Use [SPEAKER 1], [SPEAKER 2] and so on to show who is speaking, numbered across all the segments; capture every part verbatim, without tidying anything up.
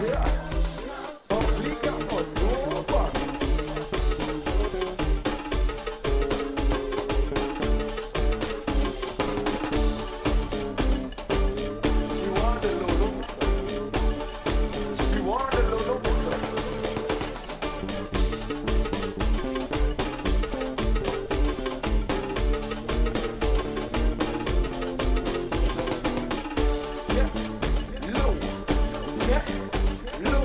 [SPEAKER 1] Yeah. But we got more over. She want the Lolo. She want the Lolo. Yeah. Low. Yeah. Low.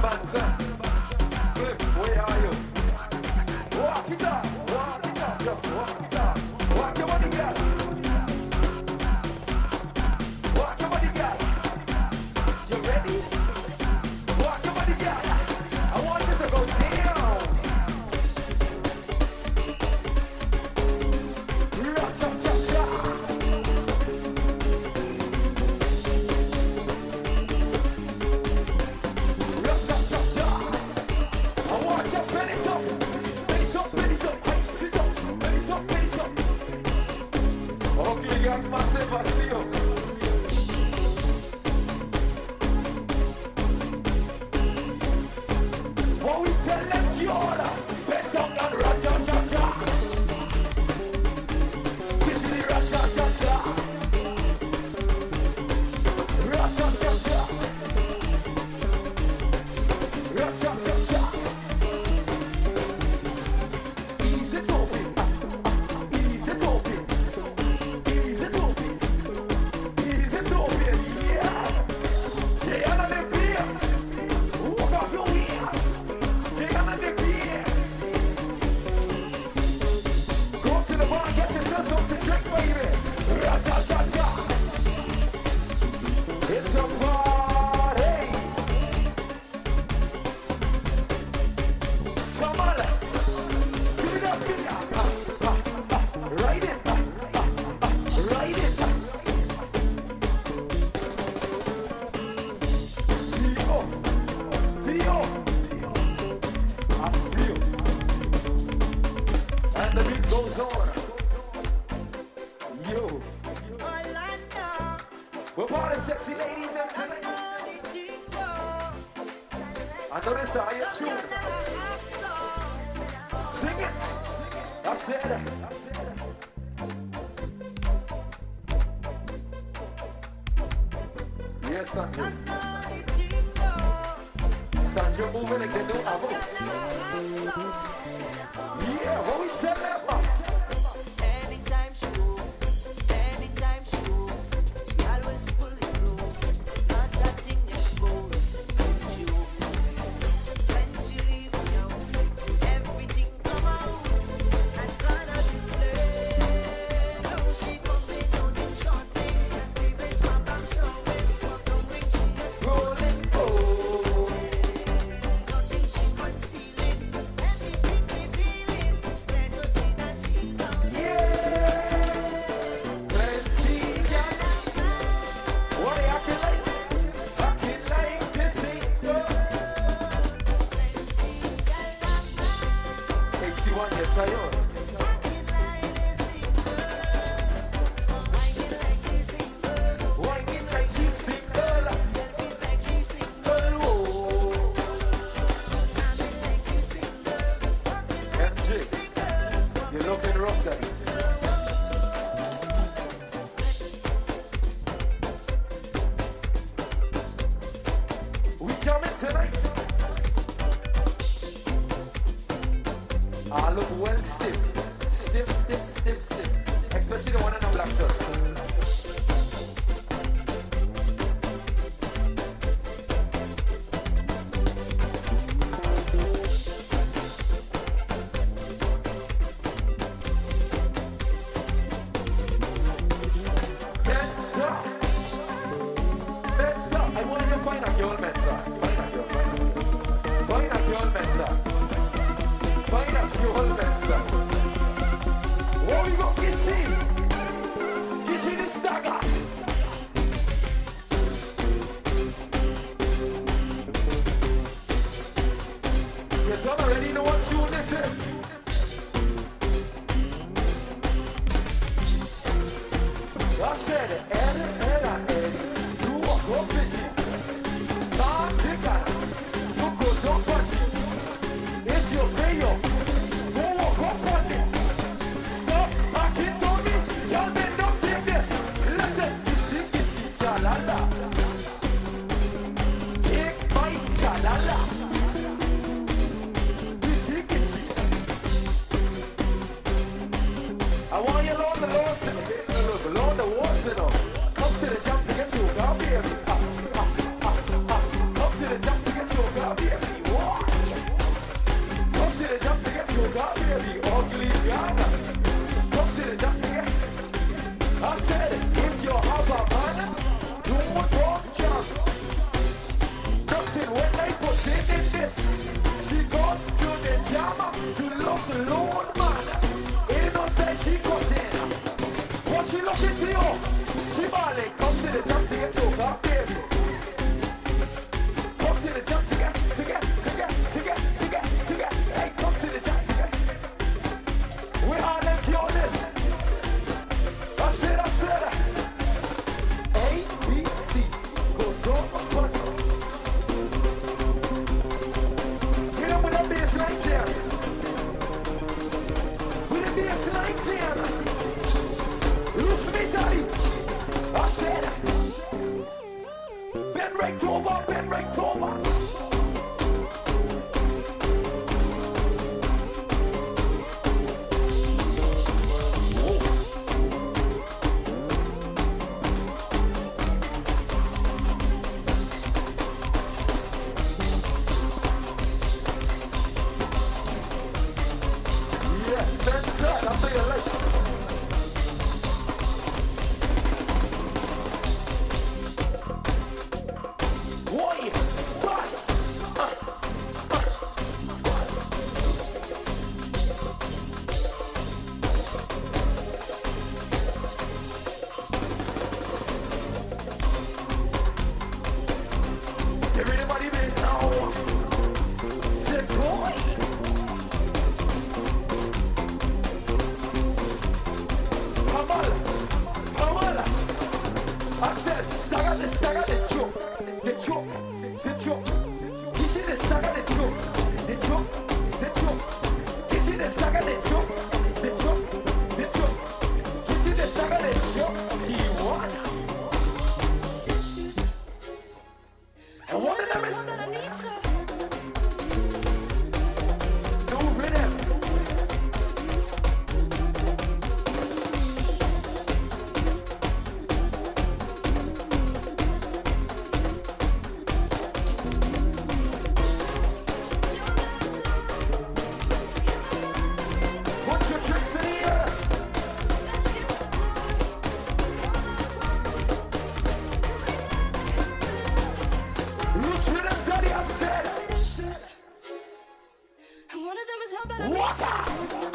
[SPEAKER 1] banter. Flip, where are you? Walk it up, walk it up, just walk it up. Walk your body, girl. Walk your body, girl. You ready? Walk your body, girl. I want you to go down. Ra-cha-cha-cha. Ra-cha-cha-cha. I want you to bend it up. Bend it up, bend it up. Ice it up. Bend it up, bend it up. Okay, girl, massive, I see you. What we tell them, you order. Bend down and ra-cha-cha-cha. Kiss me, ra-cha-cha-cha. Ra-cha-cha-cha. Ra-cha-cha-cha. Ease it off it. Ease it off it. Ease it off it. Ease it off it. Yeah. Jay under the bass. Walk off your wheels. Jay under the bass. Go up to the bar, get yourself something to drink, baby. Ra-cha-cha-cha. It's a party. Come on. Give it up, give it up. Ah, ah, ah. Ride it. Ah, ah, ah. Ride it. Tio. Tio. I see you. And the beat goes on. Yo. We're party sexy ladies them tonight. I know this is your tune. Sing it. I said it. Yes, Sanju. Sanju moving like they do Avo. Yeah, what we tell them about?
[SPEAKER 2] Anytime she moves, anytime she moves, she always pull it through. Not that thing exposed. She open it. When she leave me out, everything come out. And gonna display. Now she coming down in short thing. And baby, pop, I'm showing. Pop, don't ring, she is rolling.
[SPEAKER 1] Oh,
[SPEAKER 2] Nothing she concealing. Everything we feeling. Let us see that she's on.
[SPEAKER 1] yeah. Plenty gal. What they acting like? Acting like this ain't good. eighty-one, you're tired. Whining like she's single. Single, oh. M J, you're looking rough then. We jamming tonight. I look well stiff. Stiff, stiff, stiff, stiff. Especially the one in the black shirt. Mensa. Mensa. I want you to find a girl, Mensa. Find a girl. Find a girl, Mensa. Find a girl, Mensa. What we got, Kishi? Kishi this dagger. You don't already know what tune this is. I said, Ed, Ed, Ed, you walk up busy. Stop picking. Don't go, don't touch it. If you pay up, go walk up on it. Stop backing to me. Y'all then don't take this. Listen, kissy, kissy, chalala. Take my chalala. Kissy, kissy. sugar, baby. What? Come to the jump to get sugar, baby. Ugly Ghana. Come to the jump to get. I said, if you have a man, don't talk junk. Nothing when they put it in this. She got to the jammer to love the Lord, man. Ain't no say she got in. What she looking to you? She balling. Come to the jump to get sugar, baby. Come to the jump to get, to get, to get, to get, to get, to get. Hey, come to the jump to get. We are them pure this. I said, I said. A, B, C. Go to go to. Hit him with a baseline jam. With a baseline jam. Loose me, daddy. I said. Bend right over, bend right over. Yes, that's good. I'll say it later. Boy, bust. Uh, uh, bust. Give anybody this now. Say, boy. Kamala, Kamala. I said, stagger the stagger the choke. The choke, the choke. You see the stagger the choke. The choke, the choke. You see the stagger the choke. The choke, the choke. You see the stagger the choke. He won. And one of them is no rhythm. Put your tricks in the air. Loose rhythm, daddy, I said.
[SPEAKER 3] And one of them is how bad I make
[SPEAKER 1] Water.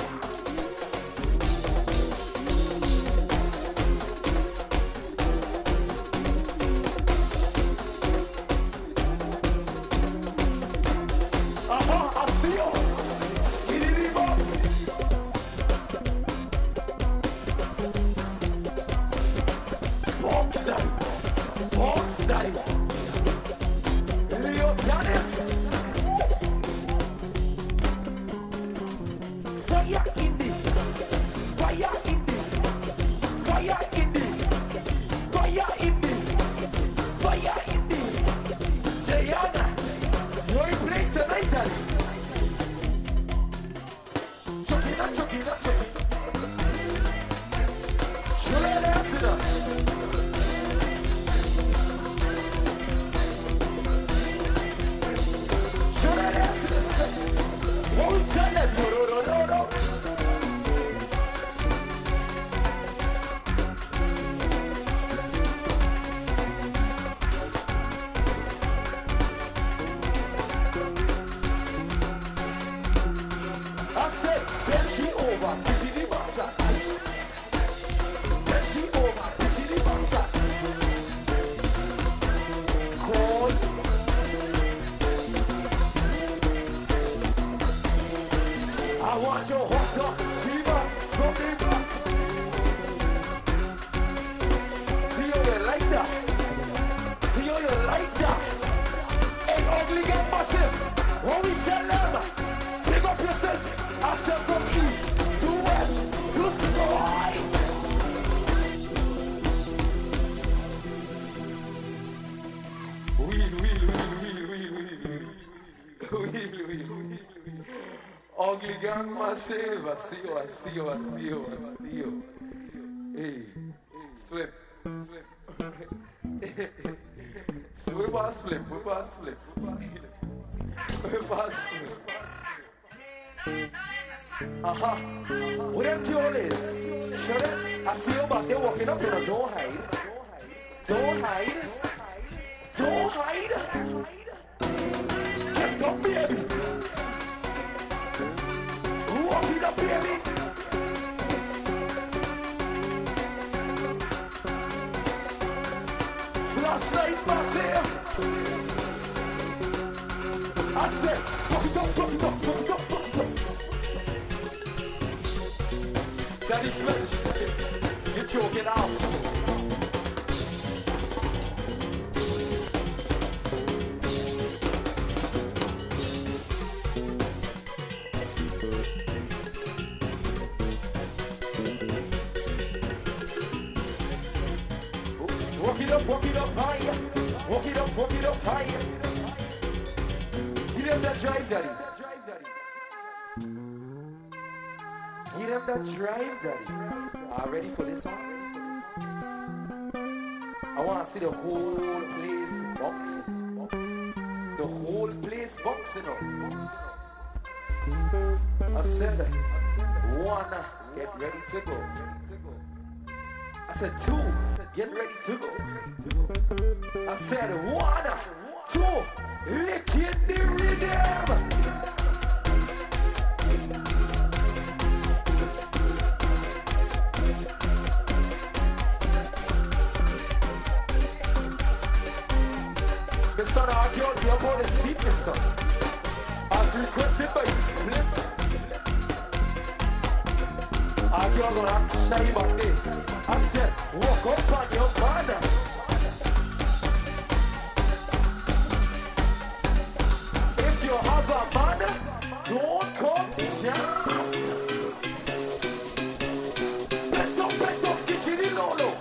[SPEAKER 1] Uh-huh, I see you. Skiddy box. Box daddy. Box daddy. Leo Dennis. Fire in the. Fire in the. Fire in the. Fire in the. Fire in the. Jayana. You're playing tonight, daddy. Chucky, not chucky, not chucky. Show that ass in us. Show that ass in us. Won't tell them. No, no, no, no, no. I said, then she over, she the backside. Then she over, she the backside. Call. I want your hot dog, Shiva, from the back. Theo, you like that? Theo, you like that? Hey, ugly get massive. What we tell them? Pick up yourself. I said from east to west to sky. Wheel, wheel, wheel, wheel, wheel, wheel, wheel, wheel, wheel. Ugly gang massive. I see you, I see you, I see you, I see you. Hey, swim, swim. Swim or slip, whip or slip. Uh-huh. What them girl is? Sure that? I see you back there walking up, you know, don't hide. Don't hide. Don't hide. Get up, baby. Walk it up, baby. Flashlight massive. I said, walk it up, walk it up, walk it up, walk it up. That is smash. You're choking out. Walk it up, walk it up higher. Walk it up, walk it up higher. Give them that drive, daddy. Give them that drive, daddy. Are you ready for this song? I want to see the whole place boxing. The whole place boxing up. I said, one, get ready to go. I said, two, get ready to go. I said, one, two, lick in the rhythm. Mister Argue, you're going to see Mister As requested by Split. Argue, I'm going to show you back there. I said, walk up on your father. If you have a man, don't come down. Bend up, bend up, this is the no-no.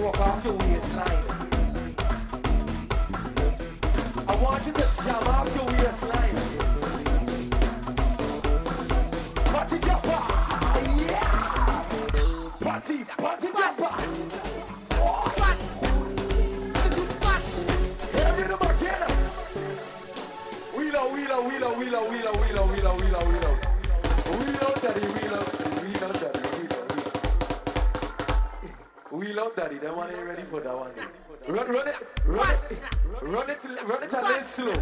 [SPEAKER 1] walk off your waistline. I want you to jam off your waistline. Party jumper, yeah! Party, party jumper. Every them again. Wheeler, wheeler, wheeler, wheeler, wheeler, wheeler, wheeler, wheeler, wheeler. Wheeler, daddy, wheeler, wheeler, daddy, wheeler, wheeler. Wheeler, daddy, that one ain't ready for that one. Run, run it, run it, run it, run it a little slow.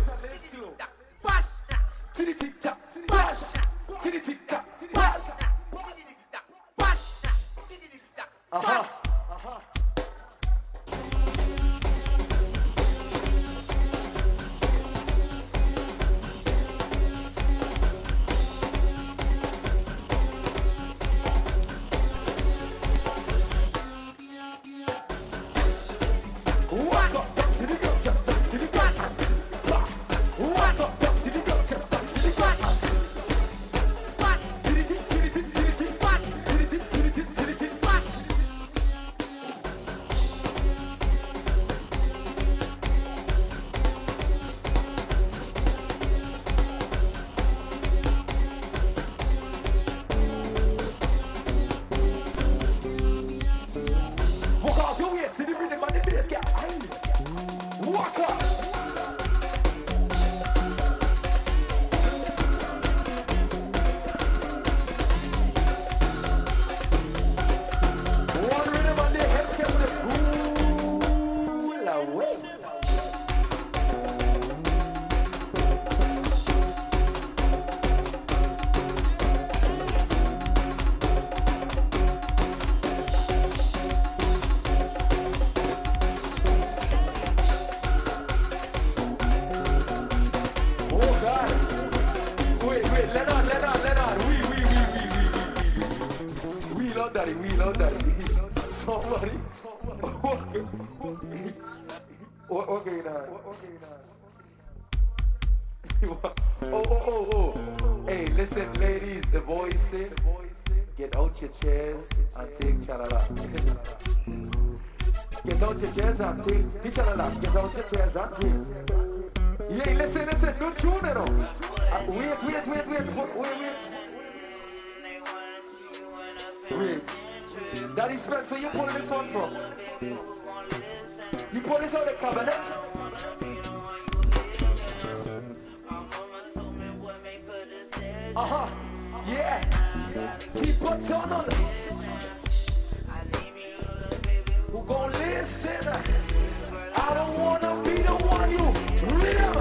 [SPEAKER 1] Titty tick tock, bash, titty tick tock, bash. Uh-huh, uh-huh. Walk up, up to the girl, just up to the girl. Walk up, up to the girl, just up to the girl. Titty tick, titty tick, titty tick, titty tick, titty tick, titty tick. Walk off your waist to the rhythm of the bass, girl. Aye. Walk up. One rhythm on the head, girl, with a cool away. Oh God! Wait, wait, Leonard, Leonard, Leonard. We, we, we, we, we, we, we love daddy, we love daddy. Somebody. What, what going on? What going on? Oh, oh, oh, oh. Hey, listen, ladies, the boys say, get out your chairs and take chalala. Get out your chairs and take the chalala. Get out your chairs and take. Yeah, listen, listen, no tune, you know. Uh, wait, wait, wait, wait, wait, wait, wait. Wait. Daddy Spence, where you pulling this one from? You pull this out of the cabinet? Uh-huh. Yeah. Keep on tunnel. Who gon' listen? I don't wanna be the one you remember.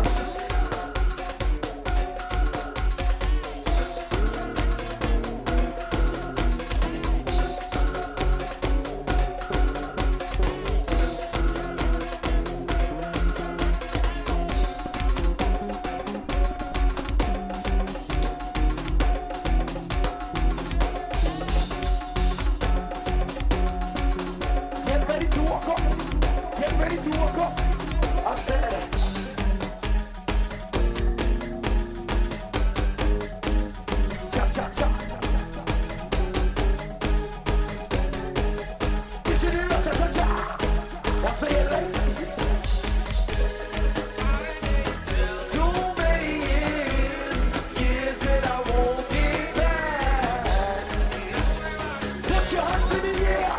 [SPEAKER 1] Get ready to walk up. Get ready to walk up. I said cha cha cha. You should do cha cha cha. I say it like too many years, years that I won't get back. Put your hands in the air.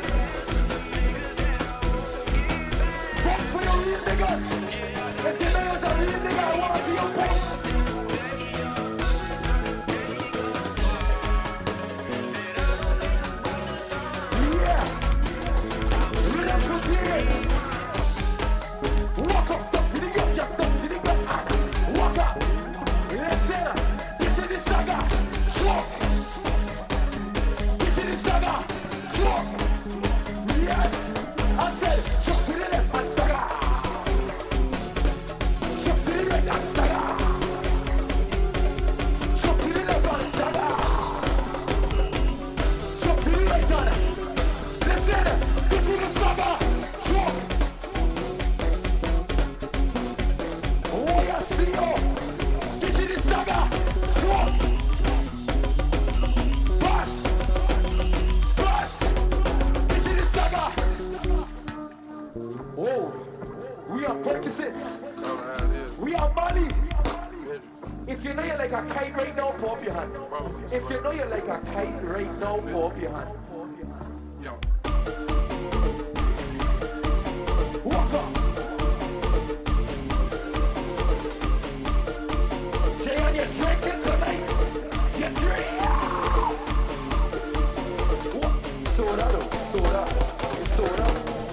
[SPEAKER 1] Thanks for your real niggas. If you know you're a real nigga, I wanna see your face. know you're like a kite right now, put up your hand. If you know you're like a kite right now, put up your hand.
[SPEAKER 4] Yo.
[SPEAKER 1] Walk up. Jay, and you're drinking tonight. You're drinking. Soda, though. Soda. It's soda.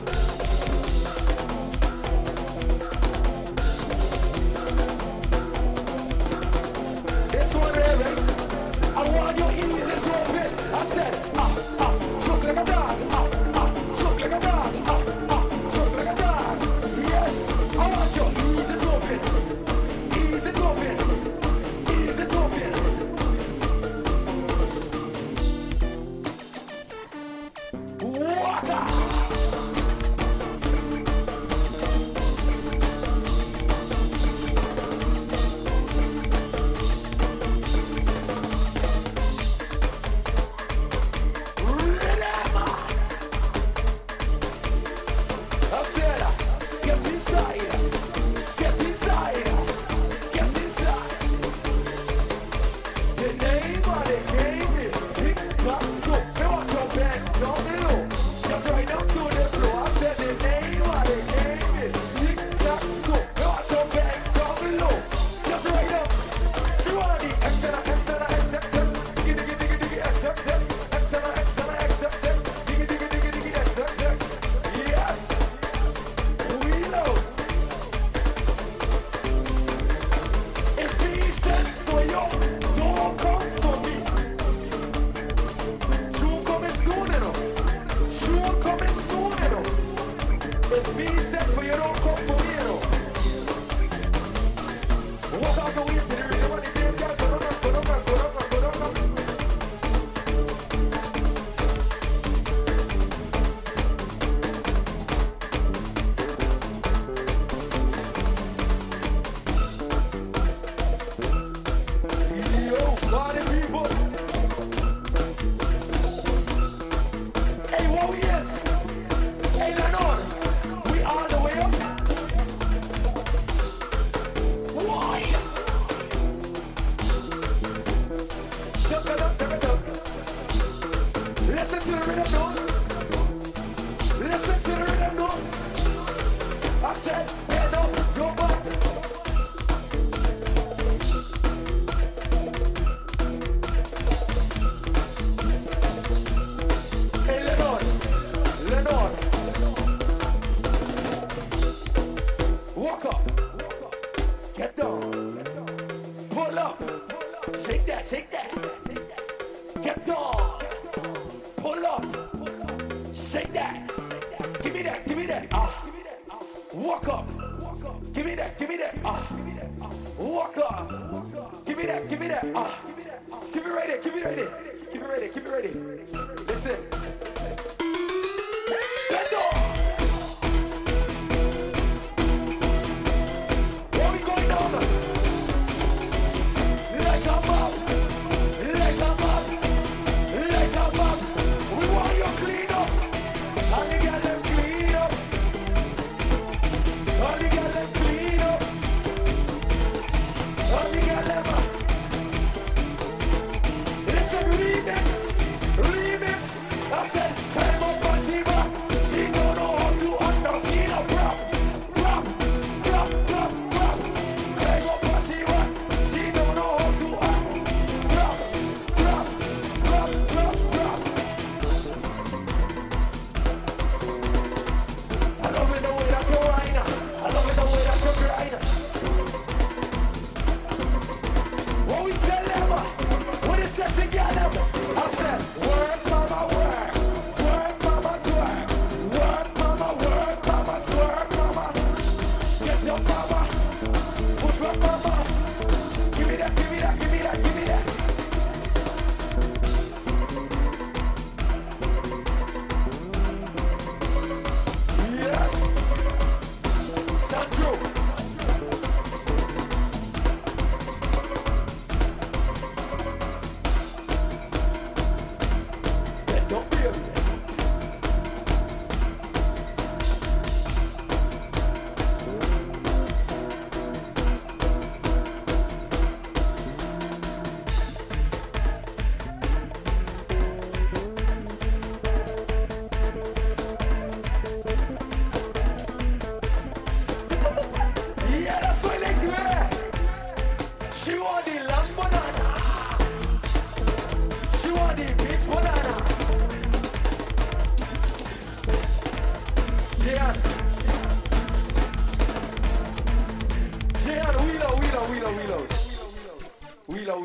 [SPEAKER 1] This one there, right? I want you easy to drop it. I said, ah, ah, choke like a dog. Ah, ah, choke like a dog. Ah, ah, choke like a dog. Yes, I want you easy to drop it. Easy to drop it. Easy to drop it. Waka!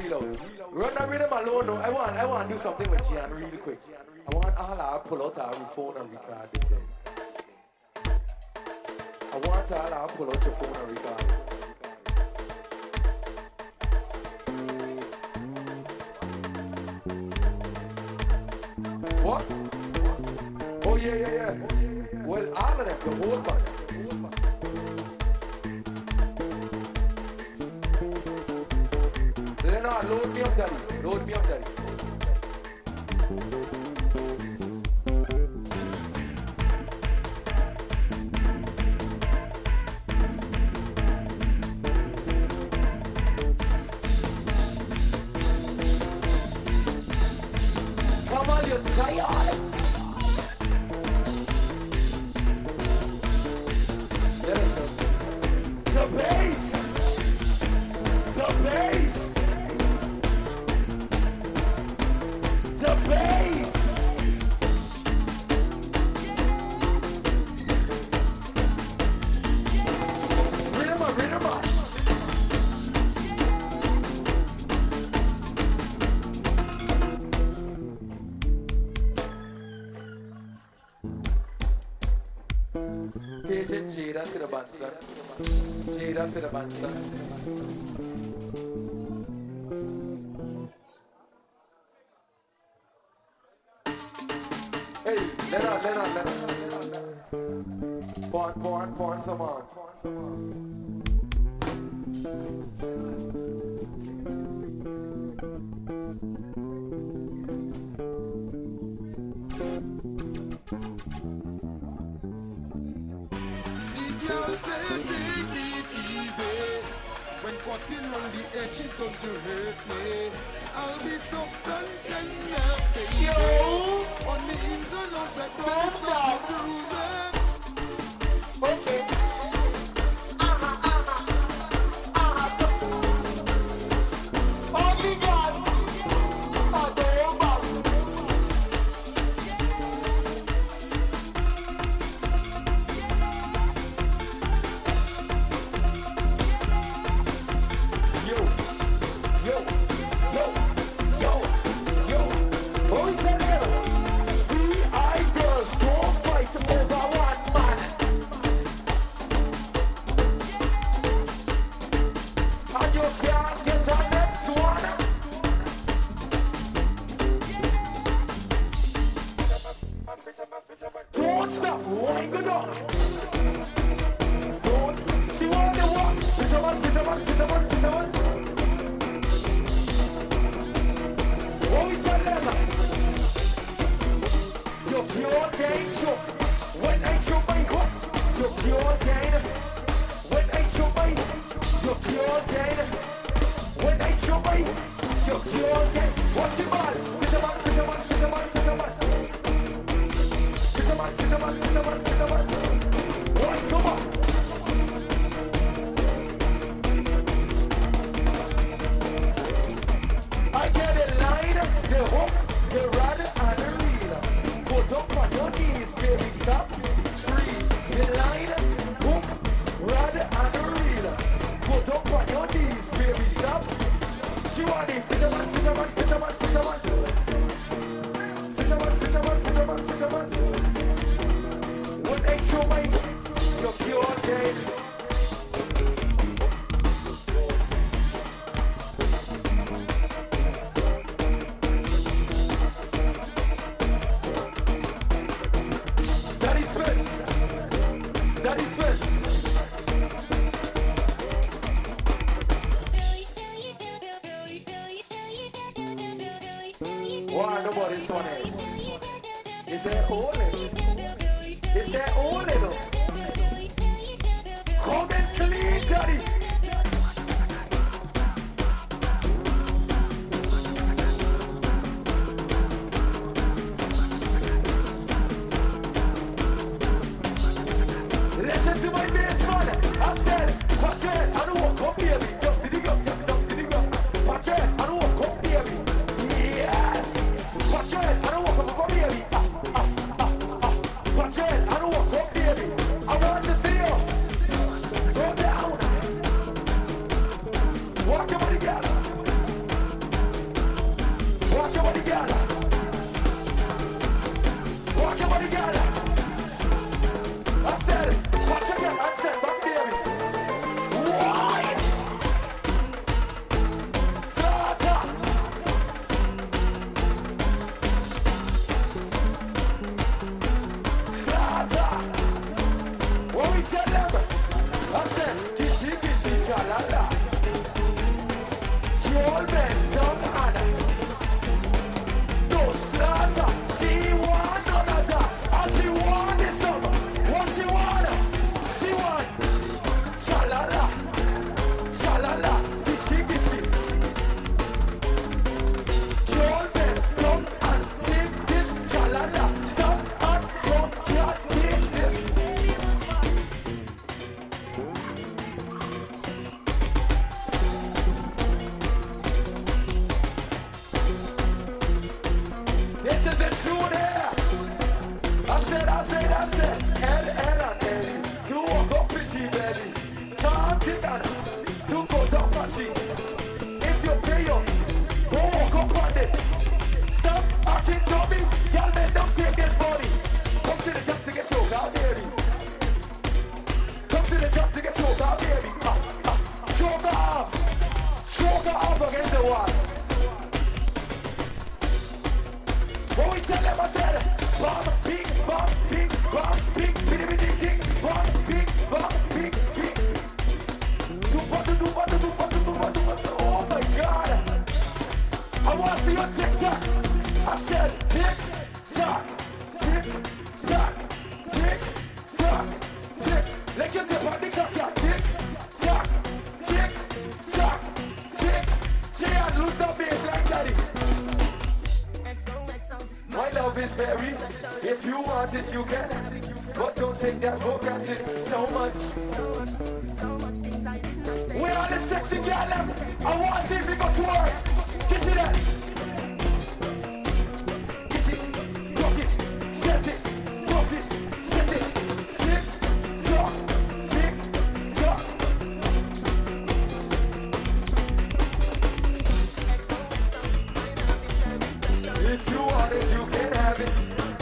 [SPEAKER 1] real out. Run that rhythm alone though. I want, I want to do something with Gian really quick. I want all to pull out our phone and record this here. I want all to pull out your phone and record it. What? Oh yeah, yeah, yeah. Well, all of them, the whole bunch. Leonard, load me up, daddy. Load me up, daddy. Come on, you're tired. The bass! The bass! The bass! Rhythm up, rhythm up! Patient Jada to the Bunsen. Jada to the Bunsen. Hey, Leonard, Leonard, Leonard, Leonard. Porn, porn, porn, some on.
[SPEAKER 4] When caught in on the edges, don't you hurt me. I'll be soft and tender, baby.
[SPEAKER 1] Yo!
[SPEAKER 4] On the ins and outs, I promise not to bruise it.
[SPEAKER 1] Okay. Only God, adore God. Yo, yo, yo, yo, yo. Oh, it's a little. We I girls don't fight over one man. And you can't get the next one. Don't stop, wind it up. Don't. She want the walk. Fisherman, fisherman, fisherman, fisherman. Oh, it's a leather. You're pure danger. When I show my hook, you're pure gain. When I show my, you're pure gain. When I show my, you're pure gain. What's your man? Fisherman, fisherman, fisherman, fisherman. Fisherman, fisherman, fisherman, fisherman. What? Come on. I get a line, the hook, the rod, and the reel. Put up on your knees, baby, stop. Three, the line, hook, rod, and the reel. Put up on your knees, baby, stop. She want it, fisherman, fisherman, fisherman, fisherman. Fisherman, fisherman, fisherman, fisherman. When they show my, you're pure dead. Daddy Smith. Daddy Smith. Why nobody this one is? Is that all it? Is that all it? Come and clean, Daddy. Listen to my bass man. I said, watch it, I don't walk up, baby. Just did it up, just just did it up. Watch it, I don't walk up, baby. Yes. Watch it, I don't walk up, baby. Ah, ah, ah, ah. Watch it, I don't walk up, baby. I want to see you go down. I said, Ed, Ed, and Eddie, you walk up with G belly. Can't take on, you go down machine. If you pay up, go walk up on it. Stop acting dummy, y'all men don't take this body. Come to the top to get choked out, baby. Come to the top to get choked out, baby. Ah, ah, choke her off, choke her off against the wall. What we tell them, I said, bomb, big, bomb, big, bomb, big, bitty, bitty, big, bomb, big, bomb, big, big. Do what, do what, do what, do what, do what. Oh my God. I want to see your tick-tock. I said, tick-tock, tick-tock, tick-tock, tick. Like your tip on the clock, yeah. Tick-tock, tick-tock, tick. She had lose the bass like daddy. My love is very, if you want it, you can have it. But don't take that for granted so much. Where are the sexy girl? I want to see if we got to work. Get you that. Get it, rock it, set it, rock it, set it. Tick, tock, tick, tock. If you want it, you can have it.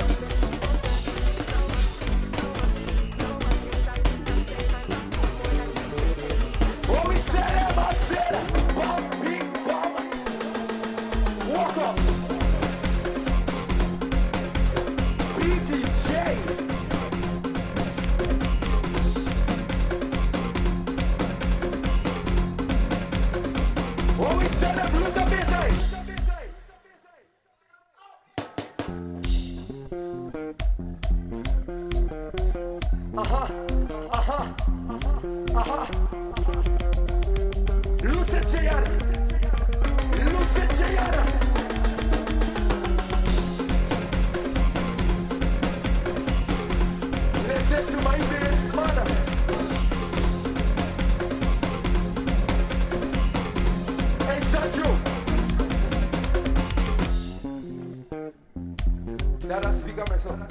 [SPEAKER 1] What we tell them, I said, bomb, big bomb. Walk up. B D J. What we tell them, lose the business. Uh-huh, uh-huh, uh-huh. Lucid Gianna, Lucid Gianna. Listen to my bass, mother. Hey, Sancho. Now that's speak up, my son.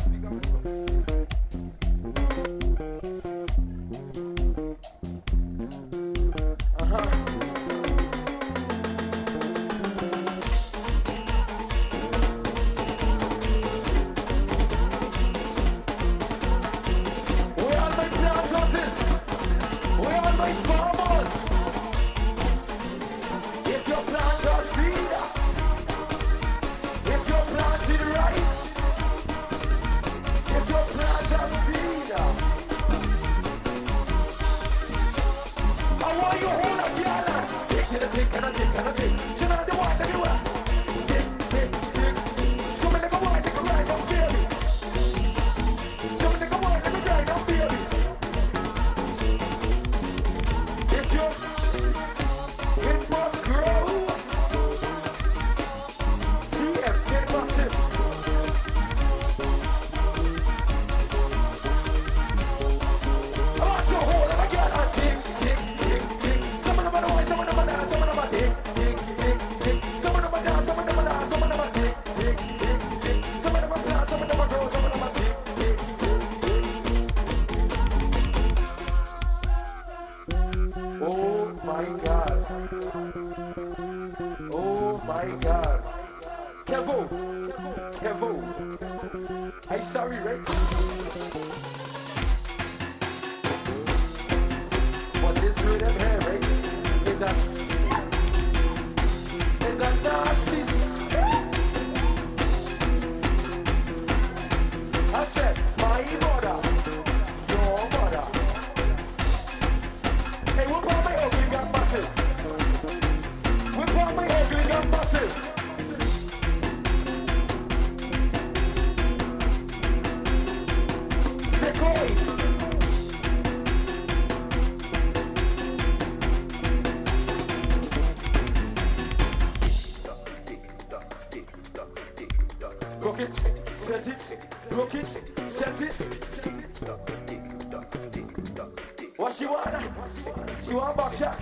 [SPEAKER 1] What she want? She want back shot.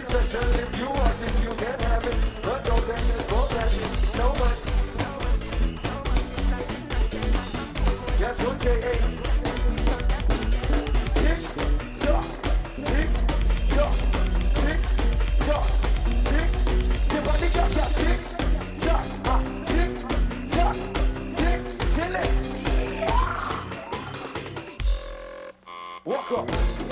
[SPEAKER 1] special if you want it, you can have it. But don't take this for granted. So much. That's what J A. Tick tock, tick tock, tick tock, tick. Give on the gap, gap, tick tock, ah, tick tock, tick, kill it. Walk up.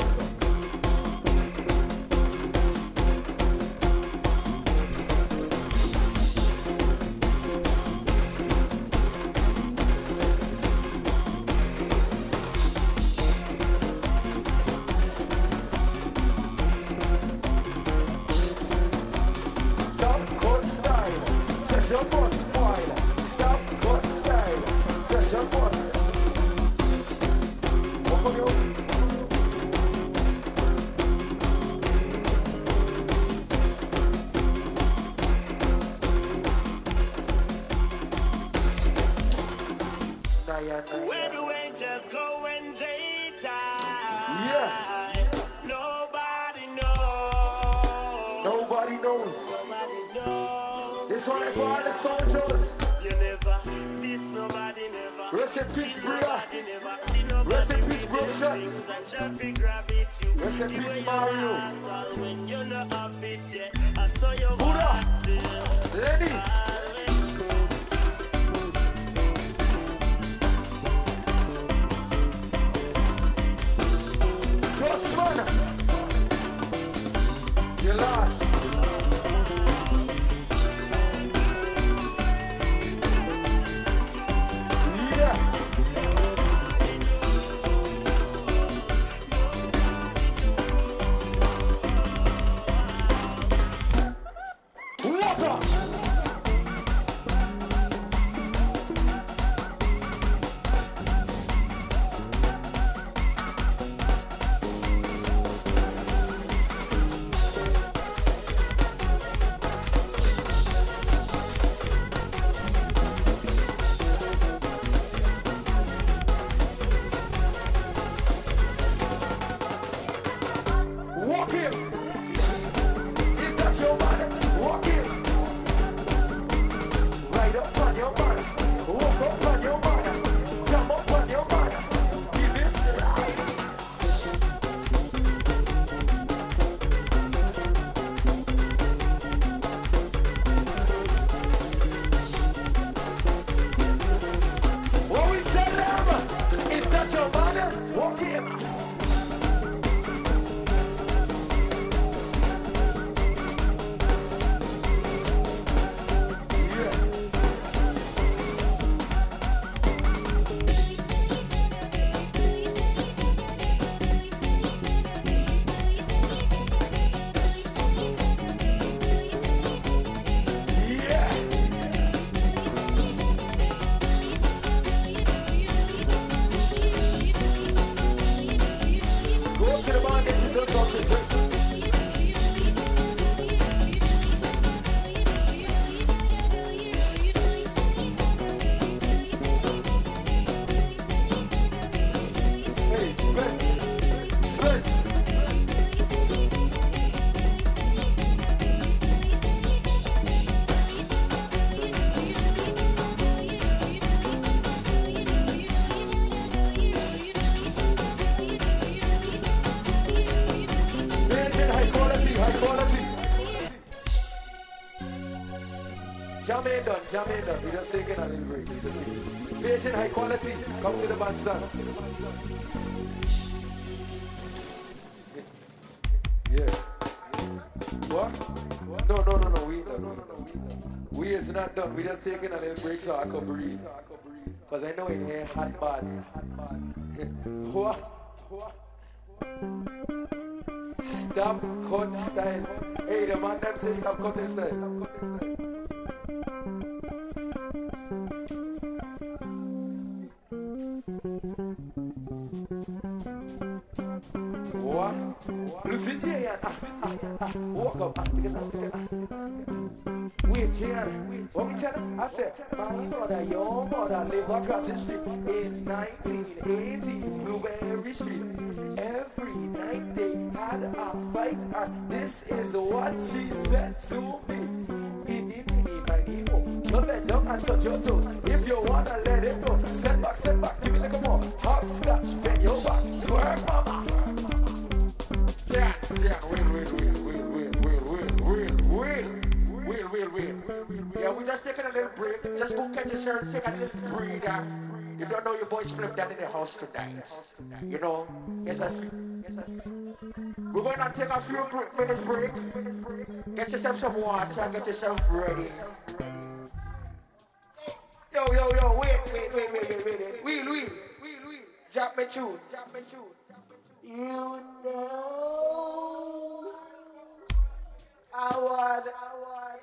[SPEAKER 5] Where do angels go when they die?
[SPEAKER 1] Yeah.
[SPEAKER 5] Nobody knows.
[SPEAKER 1] Nobody knows.
[SPEAKER 5] Nobody knows.
[SPEAKER 1] This one I for all the soldiers.
[SPEAKER 5] You never, this nobody never.
[SPEAKER 1] Rest in peace, Bria.
[SPEAKER 5] Nobody never see nobody.
[SPEAKER 1] Rest in peace,
[SPEAKER 5] with
[SPEAKER 1] Brooksha.
[SPEAKER 5] them things and jumping grab it you.
[SPEAKER 1] Rest in
[SPEAKER 5] The
[SPEAKER 1] peace,
[SPEAKER 5] way you
[SPEAKER 1] Mario.
[SPEAKER 5] hustle when you know have it, yeah. I saw your
[SPEAKER 1] Buddha.
[SPEAKER 5] walk still.
[SPEAKER 1] Lenny. Grossman. You lost. Yeah. Walk up. Walk him. Is that your man? Walk him. Right up on your man. Walk up on your man. Jump up on your man. Give him the right. What we tell them? Is that your man? Walk him. Go to the man, this is the topic. Hey, Spence, Spence. Maintain high quality, high quality. Jam in done, jam in done. We just taking a little break. We just taking- Patient high quality. Come to the bandstand. Yeah. What? No, no, no, no. We ain't done. No, no, no. We ain't done. We is not done. We just taking a little break so I can breathe. Cause I know in here hot bad. What? What? Stop cut style. Hey, the man them say stop cutting style. What? Lucy J, ah, ah, ah, walk up, ah, take it out, take it out. Wait, Jan, what we tell him? I said, my mother, your mother live across the street in nineteen eighties, Blueberry Street. Every night night they had a fight, and this is what she said to me. Eeny, meeny, miny, mo. You bend down and touch your toes. If you wanna let it go, set back, set back, give me like a more. Hopscotch, bend your back, twerk, mama. Yeah, yeah, wheel, wheel, wheel, wheel, wheel, wheel, wheel, wheel, wheel, wheel, wheel. Yeah, we just taking a little break. Just go catch a shirt, take a little breather. You don't know your boys flip down in the house tonight. You know, yes, I yes, I we're going to take a few minutes break. Get yourself some water, get yourself ready. Yo, yo, yo, wait, wait, wait, wait, wait, wait. Wheel, wheel, wheel, wheel. Drop me tune, drop me tune. You know, I would, I would.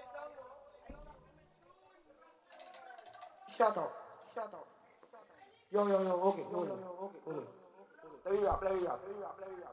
[SPEAKER 1] Shut up, shut up. Yo, yo, yo, okay, yo, yo, okay, okay. Let me rap, let me rap, let me rap, let me rap.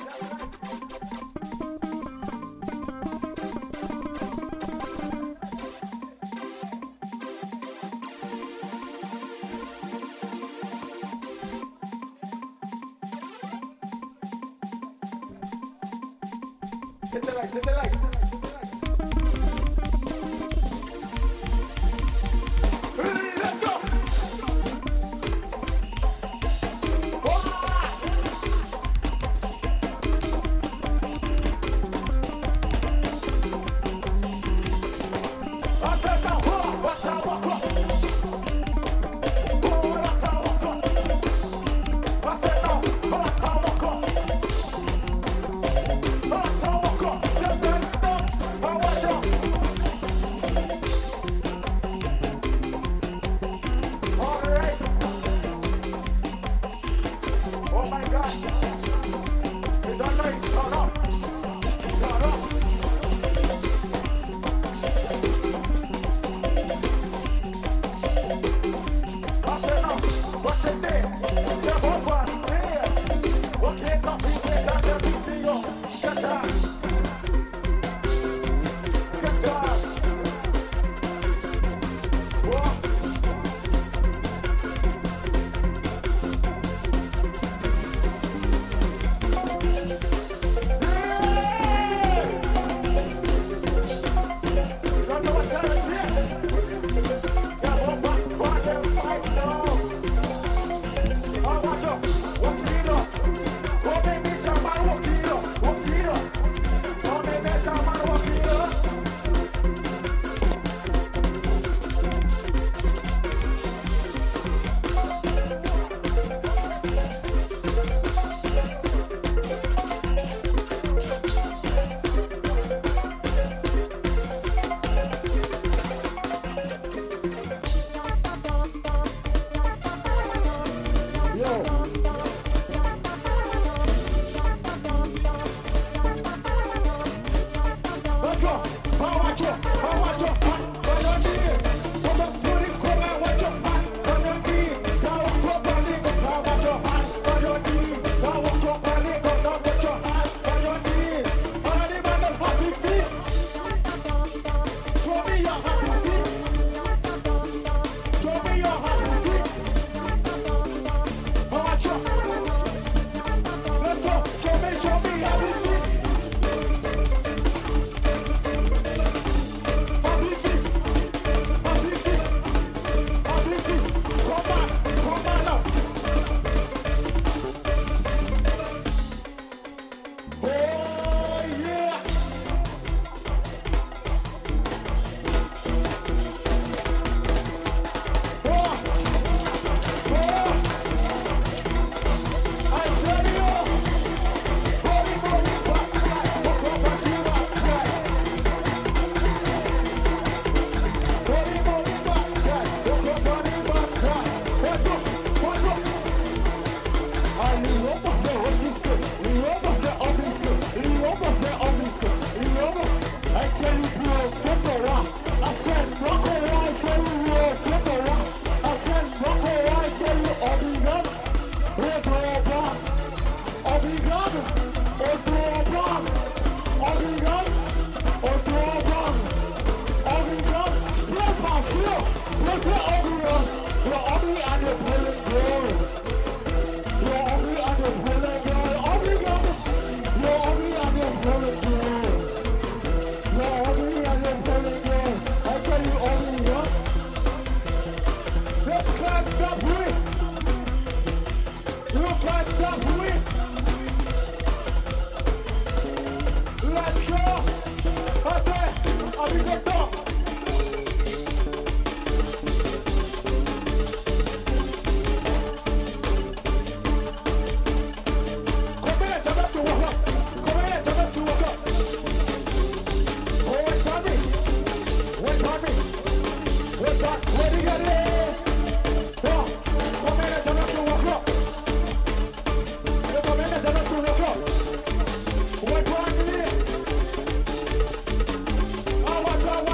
[SPEAKER 1] Hit the light, hit the light. Let's go. What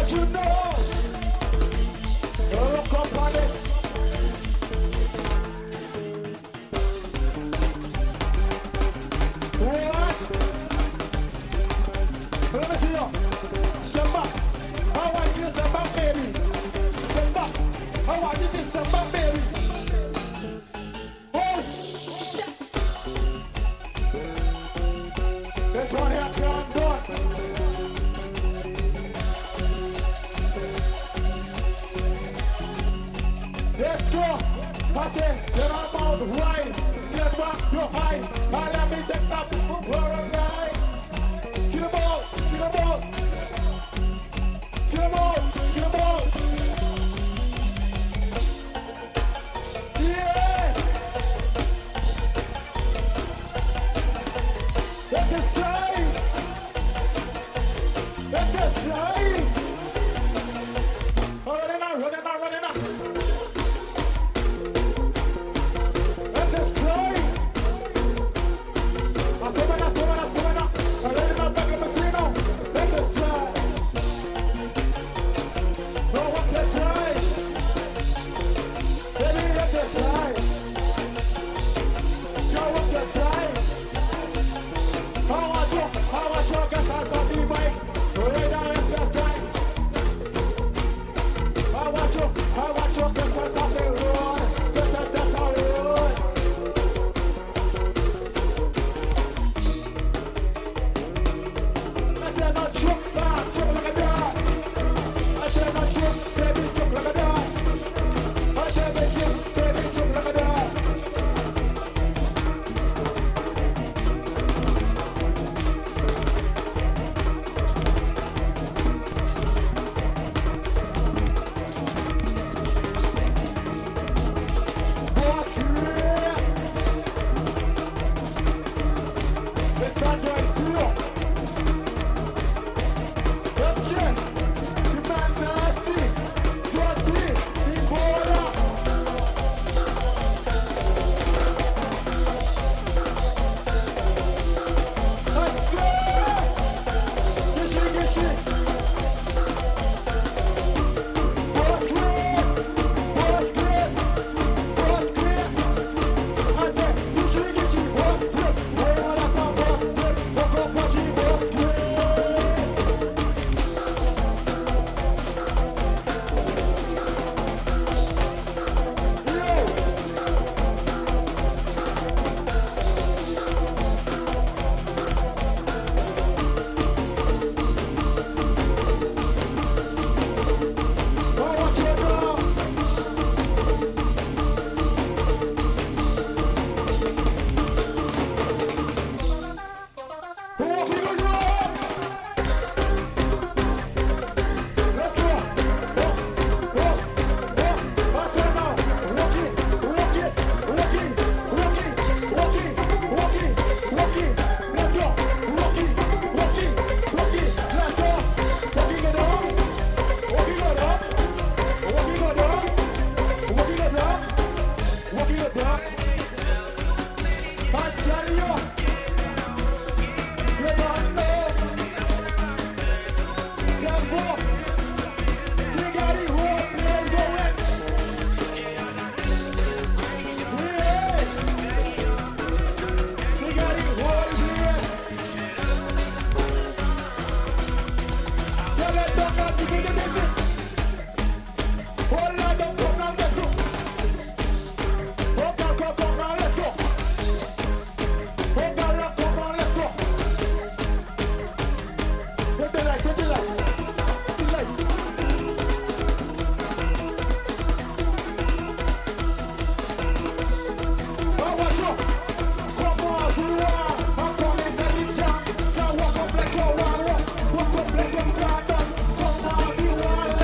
[SPEAKER 1] what you know. Oh, come on it. What? Let me see you. Step back. How I do step back, baby. Step back. How I do this step back, baby. Oh, shit. This one here can't do it. Let's go. I say, you're about right. Step back, you're high. I let me take that. We're all right. Get the ball, get the ball. Get the ball, get the ball. Yeah. That's a sign. That's a sign. Oh, running out, running out, running out. That's a sign. I'm coming up, coming up, coming up. I'm running out back in the casino. That's a sign. No, what's the sign? Baby, that's a sign. Yo, what's the sign? How I talk, how I talk, guess I got the mic. Right now, it's the sign. How I talk, how I talk, guess I got the road. Guess I got the road. I said not choke, nah, choke like a dog. I said not choke, baby, choke like a dog. I said baby, choke, baby, choke like a dog. Walk here. It's not right here. That's it. You man nasty. Dirty. Ebola. Let's go. Gishi, gishi. What's good? What's good? What's good? I said, gishi, gishi. What's good? Hey, what I thought was good. What's up, Pachi? What's good? Yo. Oh, watch your dog. Walking on your own. Let's go. Walk, walk, walk. I said now. Walking, walking, walking, walking, walking, walking, walking. Let's go. Walking, walking, walking. Let's go. Walking it up. Walking it up. Walking it up. Walking it up. Walking it up. I tell you. You don't know. Let's go. You got it right. Let's go in. Yeah. You got it right here. Yeah, let's talk about the big business. Hold on, don't come now, let's go. Hold on, come on now, let's go. Hold on, come on, let's go. Get the light, get the light. Get the light. Oh, watch out. Come on, you are. I'm coming to the jam. Now walk up like your one. Walk up like your garden. Come on, you are.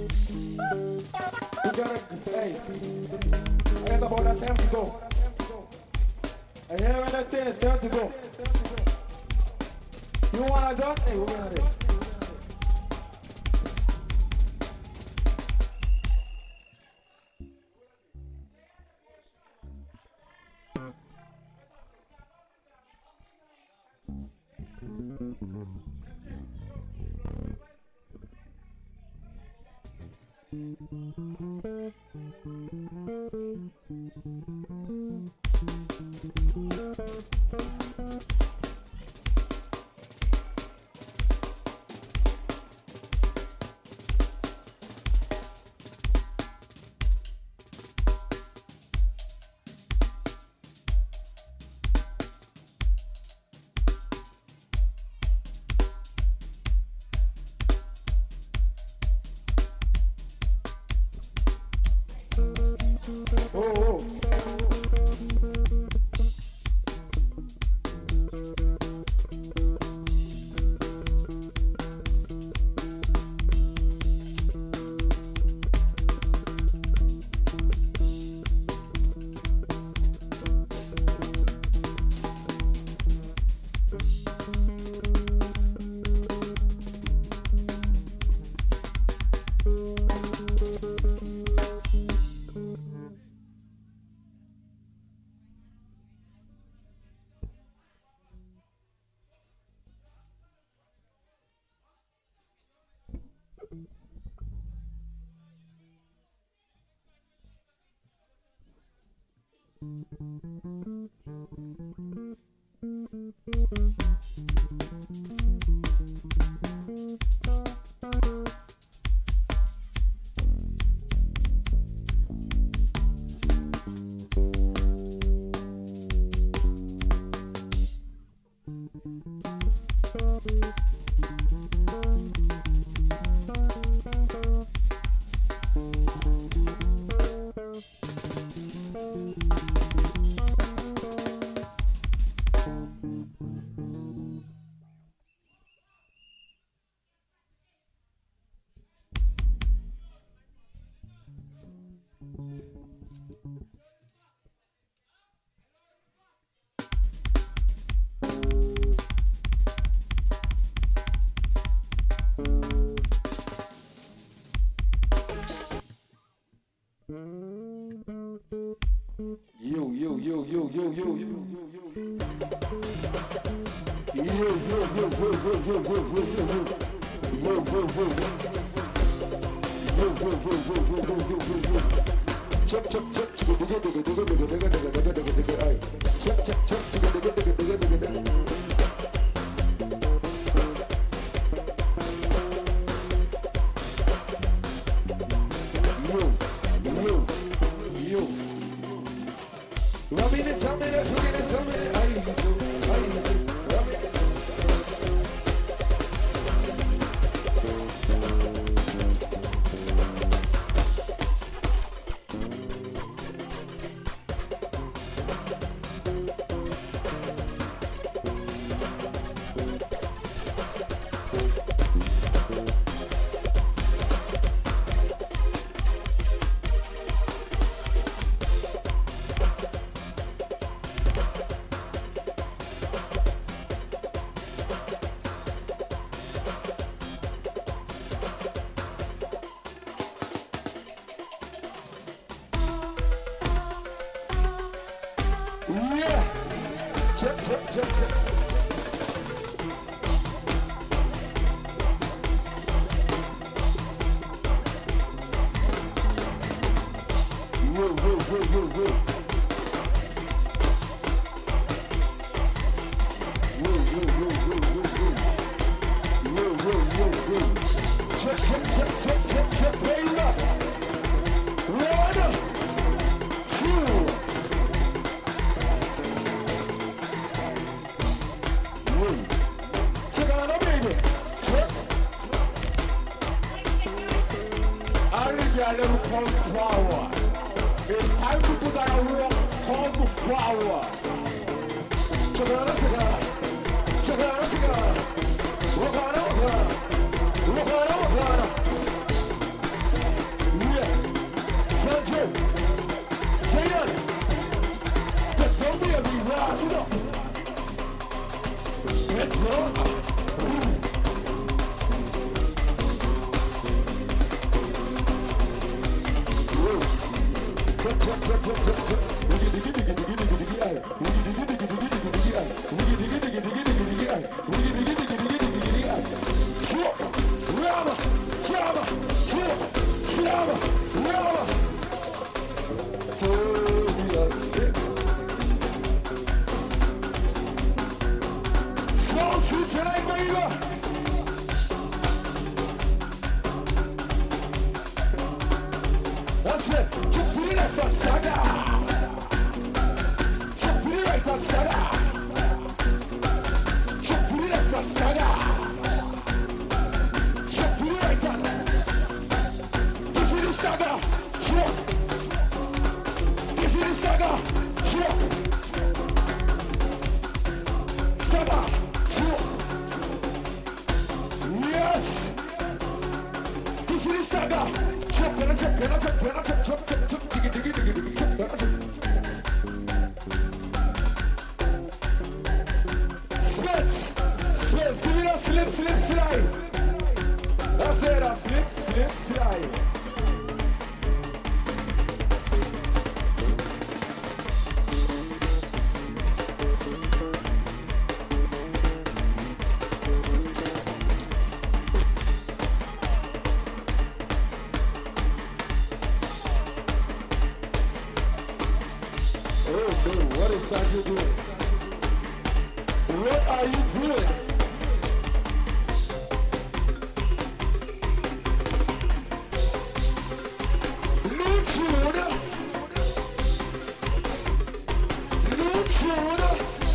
[SPEAKER 1] We gotta, hey, I got about that time to go. I hear when I say it's time to go. You wanna done? Hey, we're gonna do. Oh, oh. Yo, yo, yo, yo, yo, yo, yo, yo, yo. Yo, yo, yo, yo, yo, yo, yo, yo, yo, yo. Yo, yo, yo, yo. Yo, yo, yo, yo, yo, yo, yo, yo, yo. Check, check, check, check, digga, digga, digga, digga, digga, digga, digga, digga, digga, digga, ay. Check, check, check, digga, digga, digga, digga, digga, digga. That's it. Jump to the left and stagger. Jump to the right and stagger. Jump to the left and stagger. Jump to the right and. This is the stagger. Jump. This is the stagger. Jump. Stagger. Jump. Yes. This is the stagger. Jump, jump, jump, jump, jump, jump, jump, jump, jump, diggy, diggy, diggy, diggy, jump, jump, jump. Spits, spits, give me a slip, slip, slide. That's it, a slip, slip, slide. What is that you doing? What are you doing? New tune. New tune.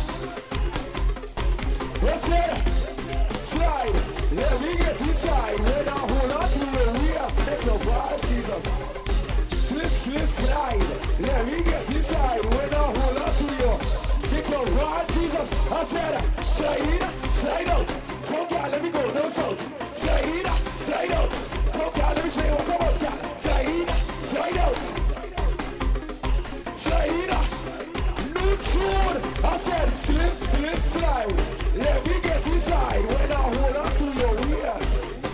[SPEAKER 1] What's it? Slide. Let me get inside. When I hold on to you, we are sick of God, Jesus. Slip, slip, slide. Let me get inside. When I hold on to you, kick your right, Jesus. I said, slide in, slide out. Come on, let me go, no south. Slide in, slide out. Come on, let me show you what come out, girl. Slide in, slide out. Slide in, new tune. I said, slip, slip, slide. Let me get inside. When I hold on to your ears.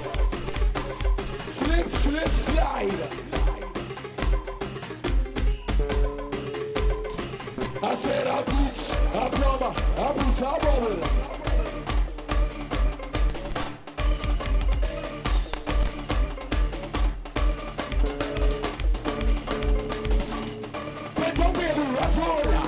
[SPEAKER 1] Slip, slip, slide. I said I preach, I plumber, I preach, I bubble. But don't be a rapper.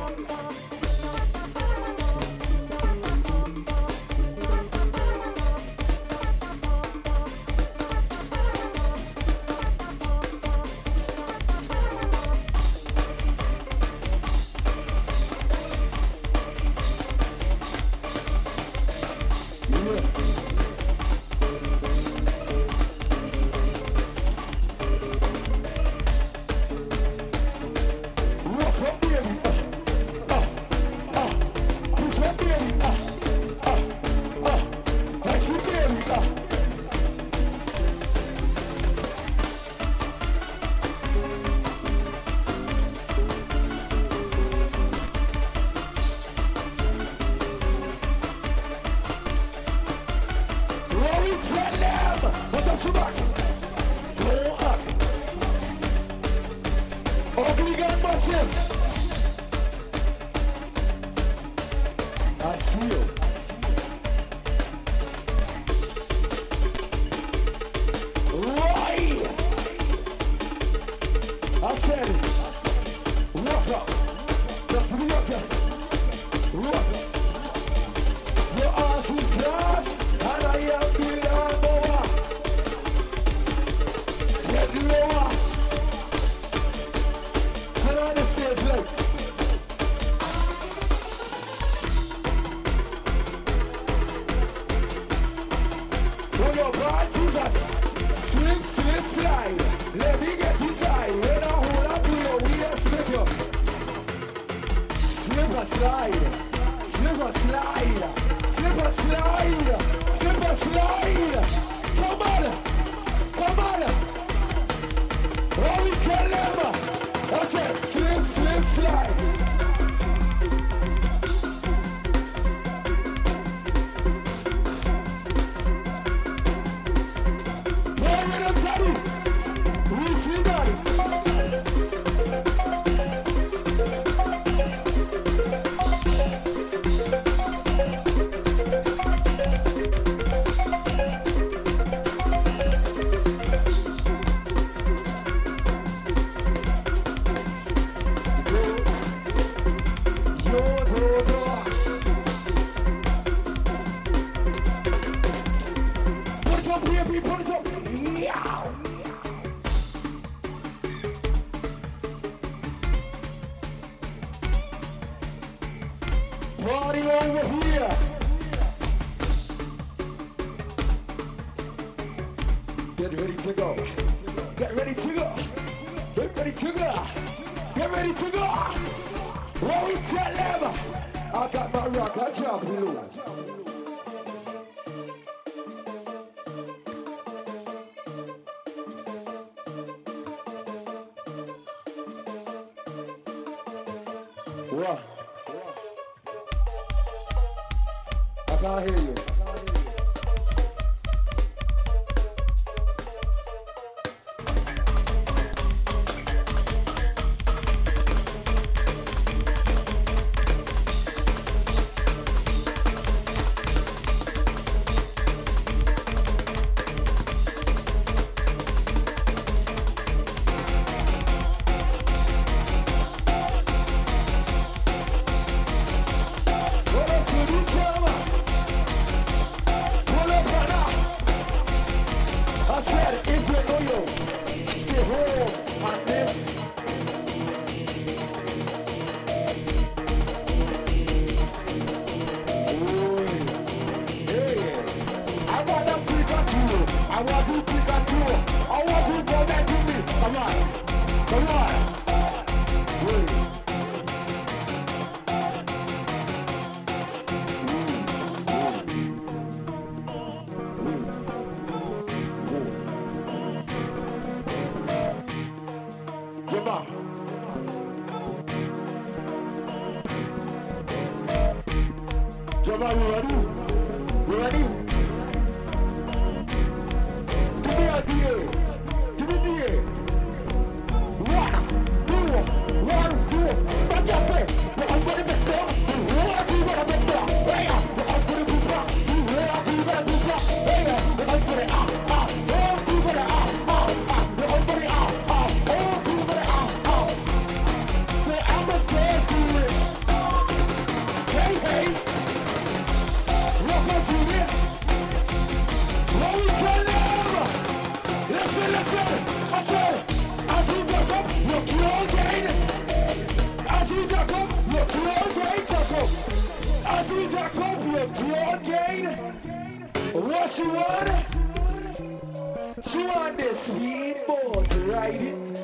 [SPEAKER 1] I see you. Right. I said it. Walk up. The three of us. Walk up. Your ass is glass, and I am below lower. Get lower. Sit on the stage like. Your God, Jesus, slip, slip, slide. Let me get inside. When I hold on to your wheel, slip you. Slip and slide. Slip and slide. Slip and slide. Slip and slide. Come on. Come on. What we tell them? That's it. Slip, slip, slide. to go. Get ready to go. Get ready to go. Get ready to go. What we tell them? I got my rock, I jump blue. What? I can't hear you. Jabba, you ready? You ready? Give me a D A. Give me D A. One, two, one, two. Back your face. I'm going to make them. What do you want to make them? Hey, I'm going to do that. What do you want to do that? Hey, I'm going to do it. Ah, ah. Oh, do it. Ah, ah, ah. I'm going to do it. Ah, ah. Oh, do it. Ah, ah. So I'm going to do it. Hey, hey. Listen, listen, I said, as we duck up, look your gain. As we duck up, look your gain, duck up. As we duck up, look your gain. What she want? She want this speedboat to ride it.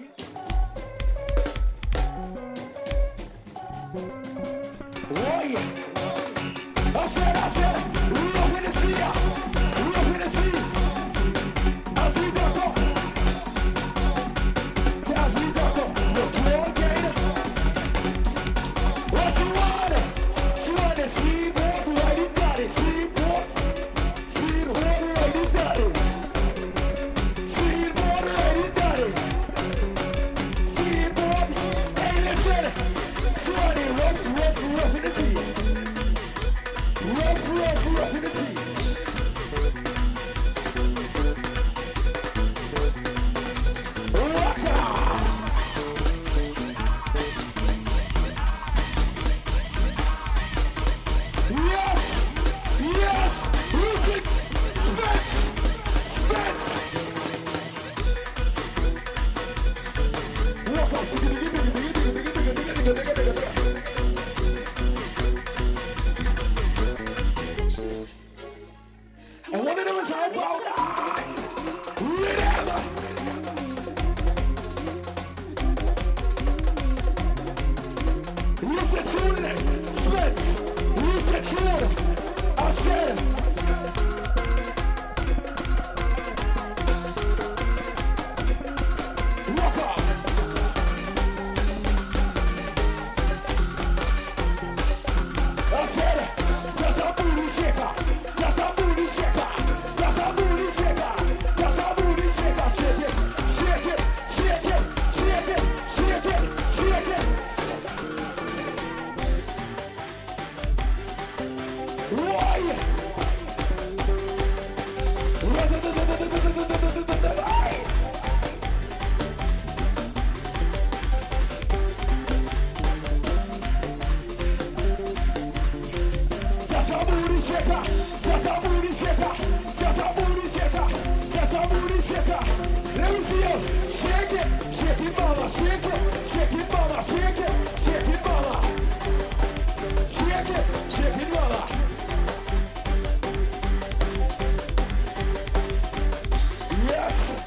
[SPEAKER 1] Oh yeah. I said, I said, love in the sea, love in the sea. As we duck up, as we duck up, look your gain. What she want? She want a speedboat, ride it, got it. Speedboat, speedboat, ride it, got it. Speedboat, ride it, got it. Speedboat, hey listen, she want it rough, rough, rough in the sea. Rough, rough, rough in the sea. And one of them is how about I remember. Use the tune, Spence. Use the tune. I said. Walk up. I said. That's a booty shaker. That's a booty shaker. That's a booty shaker. That's a booty shaker. Shake it, shake it, shake it, shake it, shake it, shake it. Why? That's a booty shaker. That's a booty shaker. That's a booty shaker. That's a booty shaker. Let me see you. Shake it. Shake it, mama. Shake it. Shake it, mama. Shake it. Shake it, mama. Shake it. Shake it, mama. Yes.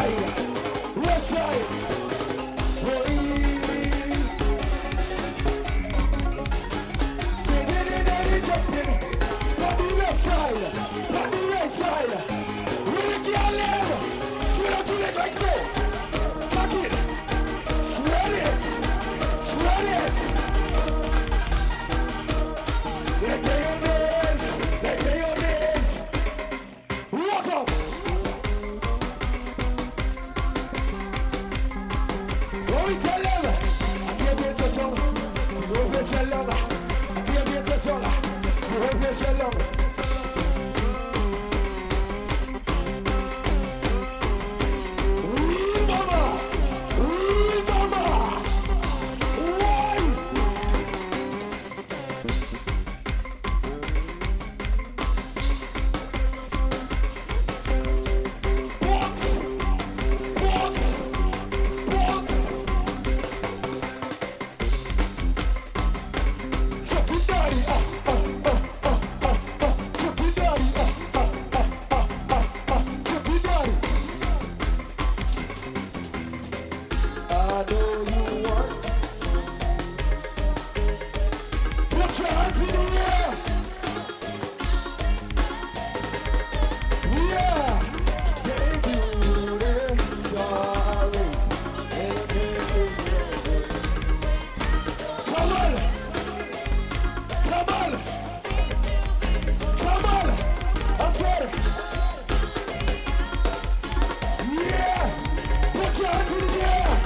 [SPEAKER 1] side, left side. Hey. On the left side, on the right side. Really can't live. Swing up to it like so. Back it. Sweat it. Sweat it. Let me on this. Let me on this. Walk up. What we tell them? I can't be the song. What we tell them? I can't be the song. What we tell them? Ooh, mama. Ooh, mama. Why? Walk. Walk. Walk. Chuck it daddy, ah, ah, ah, ah, ah, ah. Chuck it daddy, ah, ah, ah, ah, ah, ah. Chuck it daddy. I know you want. Put your hands in the air. Yeah. Say you sorry. Come on. Come on! Come on! I said it! Yeah! Put your hands in the air!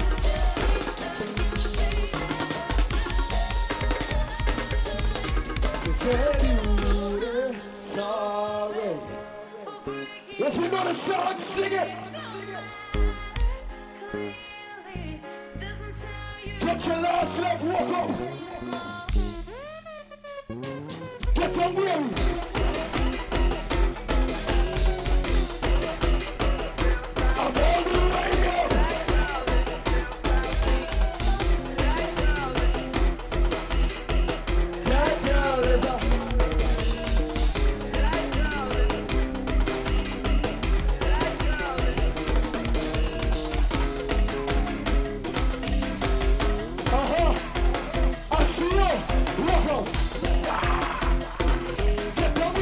[SPEAKER 1] Say you're sorry. If you know the song, sing it! Get your last left, walk up! Get them weary. I'm all the way up. That girl is a. Uh-huh. I see you. Walk up. Get them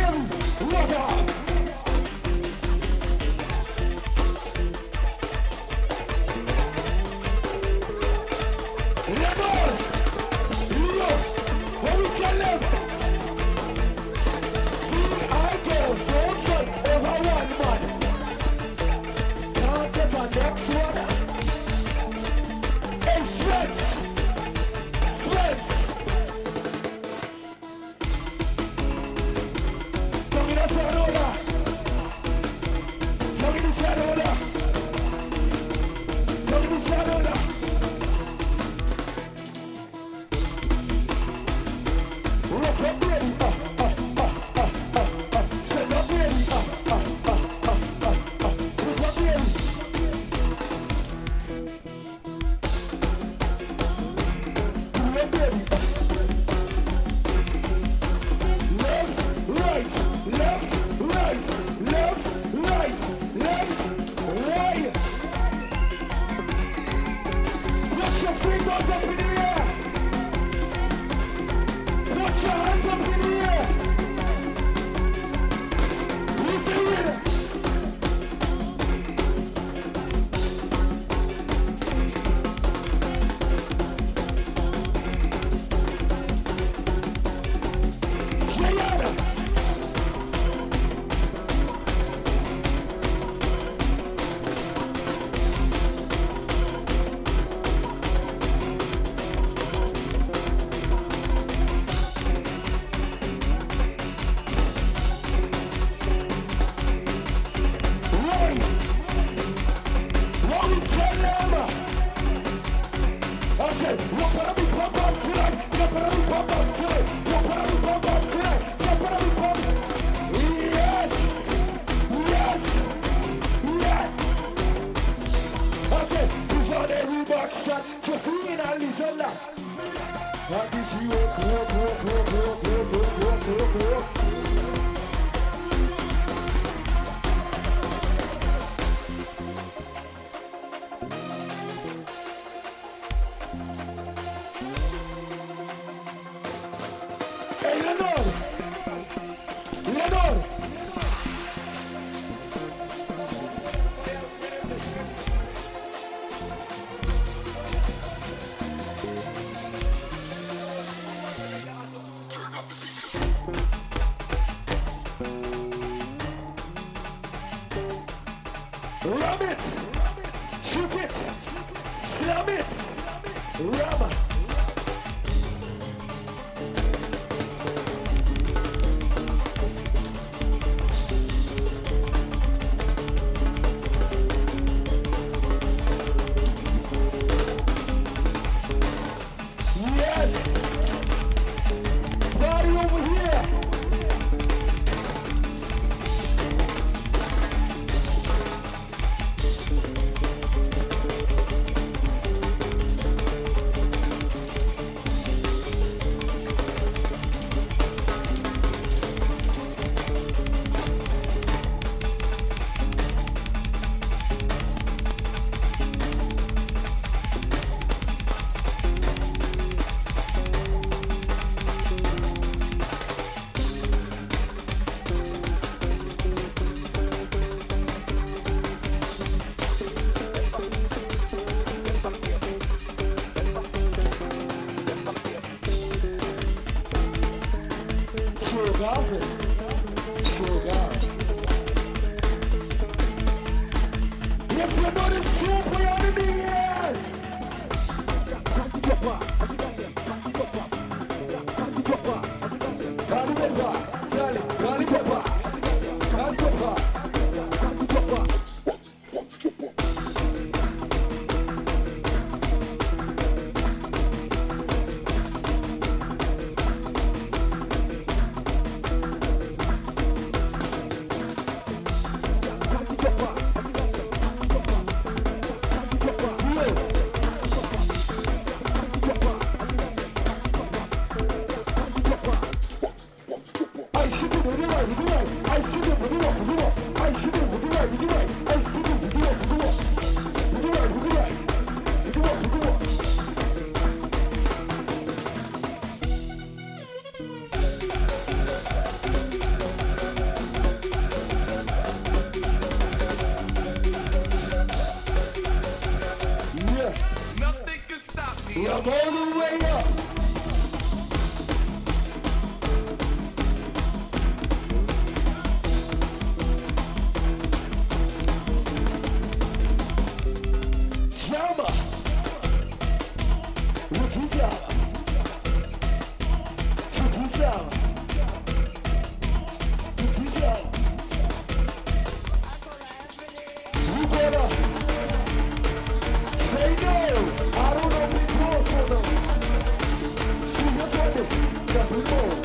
[SPEAKER 1] Leonor. Leonor. Ram it, shoot it, slam it, ram. Yes, party over here. I'm all the way up. Jama. Rookie Jama. Rookie Jama. Rookie Jama. You better say no. I don't know what it was for them. She just wanted nothing more.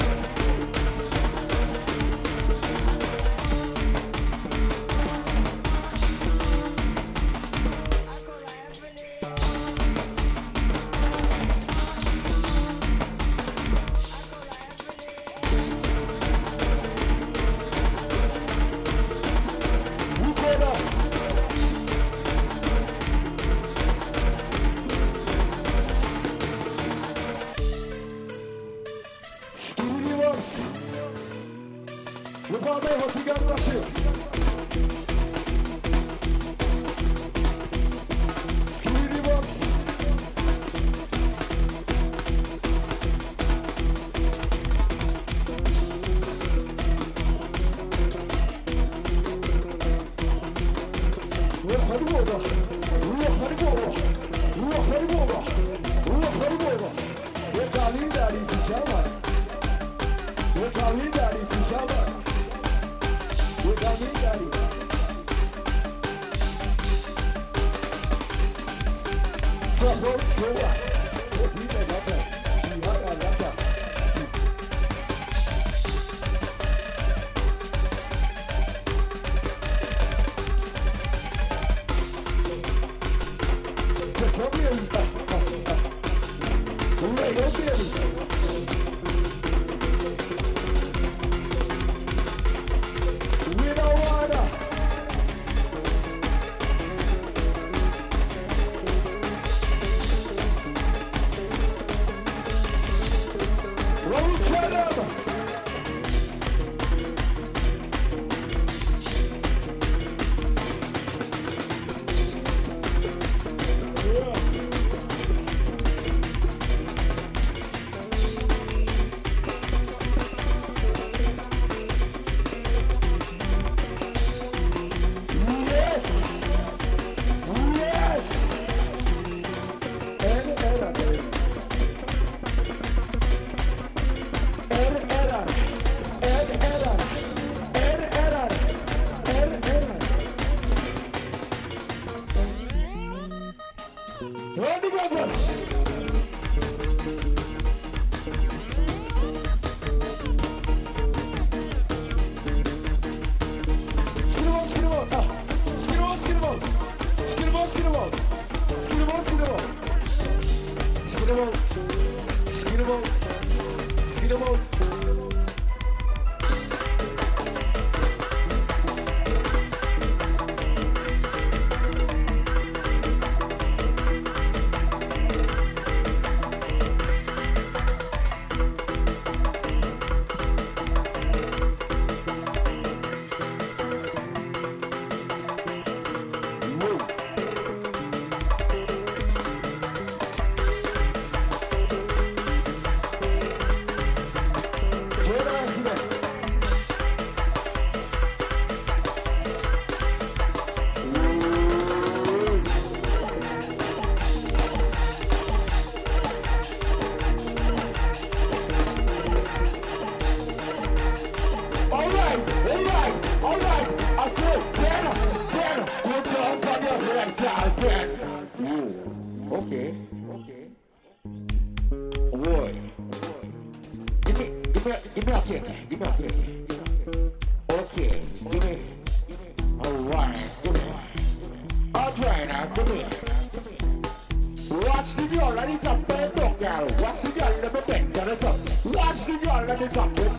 [SPEAKER 6] again. You. Okay. Okay. Boy. Give me, give me, give me a kick. Give me a kick. Okay. Give me. Alright. Give me. Alright now. Give me. Watch the girl and it's up by the dog, girl. Watch the girl and the bed, girl, it's up. Watch the girl and it's up.